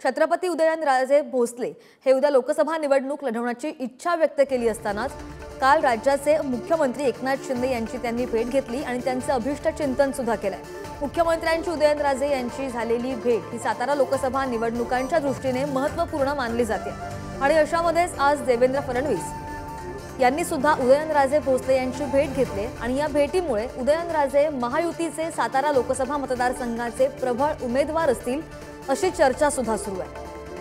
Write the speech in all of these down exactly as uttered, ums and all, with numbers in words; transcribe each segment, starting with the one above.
छत्रपती उदयनराजे भोसले हे उद्या लोकसभा निवडणूक लढवण्याची इच्छा व्यक्त केली असतानाच काल राज्याचे मुख्यमंत्री एकनाथ शिंदे यांची त्यांनी भेट घेतली आणि त्यांचे अभिष्ट चिंतन सुद्धा केले। मुख्यमंत्र्यांची उदयनराजे यांची झालेली भेट ही सातारा लोकसभा निवडणुकांच्या दृष्टीने महत्त्वपूर्ण मानली जाते आणि अशामध्येच आज देवेंद्र फडणवीस यांनी सुद्धा उदयनराजे भोसले यांची भेट घेतली आणि या भेटीमुळे उदयनराजे महायुतीचे सातारा लोकसभा मतदारसंघाचे प्रबळ उमेदवार असतील अशी चर्चा सुद्धा सुरू आहे।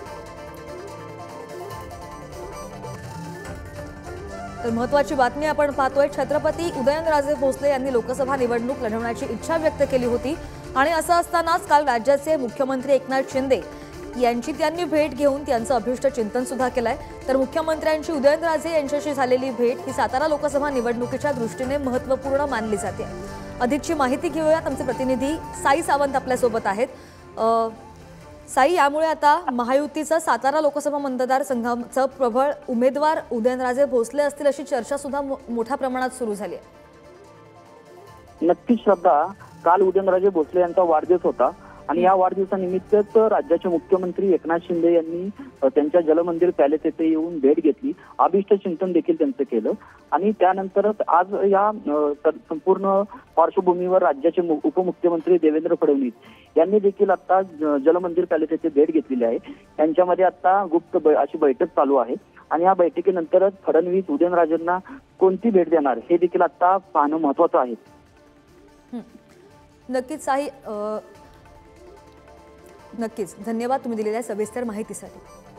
तर महत्त्वाची बातमी आपण पाहतोय, छत्रपती उदयनराजे भोसले यांनी लोकसभा निवडणूक लढवण्याची इच्छा व्यक्त केली होती आणि असं असतानाच काल राज्याचे मुख्यमंत्री एकनाथ शिंदे यांची त्यांनी भेट घेऊन त्यांचं अभिष्ट चिंतन सुद्धा केलंय। तर मुख्यमंत्र्यांची उदयनराजे यांच्याशी झालेली भेट ही सातारा लोकसभा निवडणुकीच्या दृष्टीने महत्त्वपूर्ण मानली जाते। अधिकची माहिती घेऊयात, आमचे प्रतिनिधी साई सावंत आपल्या सोबत आहेत। साई, यामुळे आता महायुतीचा सातारा लोकसभा मतदारसंघाचा प्रबळ उमेदवार उदयनराजे भोसले असतील अशी चर्चा सुद्धा मोठ्या प्रमाणात सुरू झाली आहे। नक्कीच श्रद्धा, काल उदयनराजे भोसले यांचा वाढदिवस होता आणि या वाढदिवसानिमित्त राज्याचे मुख्यमंत्री एकनाथ शिंदे यांनी त्यांच्या जलमंदिर पॅलेस येथे येऊन भेट घेतली, अभिष्ट चिंतन देखील त्यांचं केलं आणि त्यानंतरच आज या संपूर्ण पार्श्वभूमीवर राज्याचे उपमुख्यमंत्री देवेंद्र फडणवीस यांनी देखील आता जलमंदिर पॅलेस येथे भेट घेतलेली आहे। त्यांच्यामध्ये आता गुप्त अशी बैठक चालू आहे आणि या बैठकीनंतरच फडणवीस उदयनराजेंना कोणती भेट देणार हे देखील आता पाहणं महत्त्वाचं आहे। नक्कीच साई, नक्कीच धन्यवाद तुम्ही दिलेल्या सविस्तर माहितीसाठी।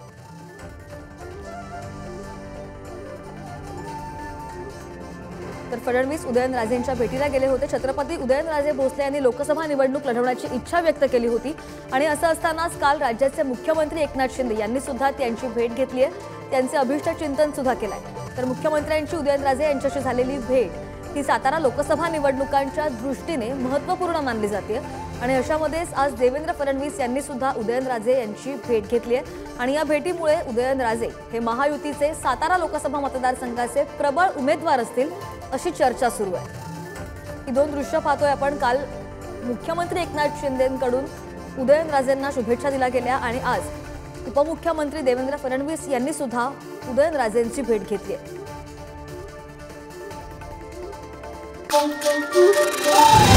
तर फडणवीस उदयनराजेंच्या भेटीला गेले होते। छत्रपती उदयनराजे भोसले यांनी लोकसभा निवडणूक लढवण्याची इच्छा व्यक्त केली होती आणि असं असतानाच काल राज्याचे मुख्यमंत्री एकनाथ शिंदे यांनी सुद्धा त्यांची भेट घेतली आहे, त्यांचे अभिष्ट चिंतन सुद्धा केलंय। तर मुख्यमंत्र्यांची उदयनराजे यांच्याशी झालेली भेट ही सातारा लोकसभा निवडणुकांच्या दृष्टीने महत्त्वपूर्ण मानली जाते आणि अशामध्येच आज देवेंद्र फडणवीस यांनी सुद्धा उदयनराजे यांची भेट घेतली आहे आणि या भेटीमुळे उदयनराजे हे महायुतीचे सातारा लोकसभा मतदारसंघाचे प्रबळ उमेदवार असतील अशी चर्चा सुरू आहे। ही दोन दृश्य पाहतोय आपण। काल मुख्यमंत्री एकनाथ शिंदेंकडून उदयनराजेंना शुभेच्छा दिल्या गेल्या आणि आज उपमुख्यमंत्री देवेंद्र फडणवीस यांनी सुद्धा उदयनराजेंची भेट घेतली आहे।